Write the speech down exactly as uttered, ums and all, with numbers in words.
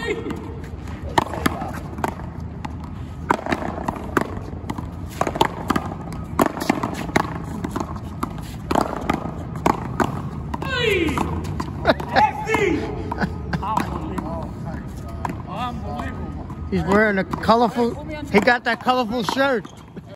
He's wearing a colorful, he got that colorful shirt.